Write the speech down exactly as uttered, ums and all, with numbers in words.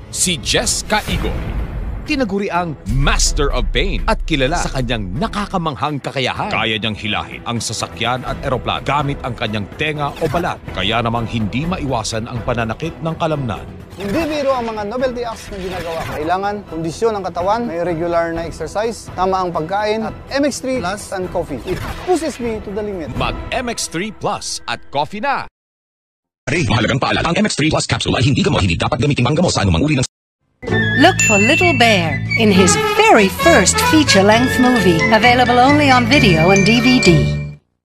Si Jess Caigoy, tinaguriang Master of Pain at kilala sa kanyang nakakamanghang kakayahan. Kaya niyang hilahin ang sasakyan at eroplano gamit ang kanyang tenga o balat. Kaya namang hindi maiwasan ang pananakit ng kalamnan. Hindi biro ang mga novelty acts na ginagawa. Kailangan kondisyon ng katawan, may regular na exercise, tama ang pagkain, at M X three Plus and coffee. It pushes me to the limit. Mag-M X three Plus at coffee na! Mahalagang paalala, ang M X three Plus capsule ay hindi gamot, hindi dapat gamitin panggamot sa anumang uri ng... Look for Little Bear in his very first feature-length movie, available only on video and D V D.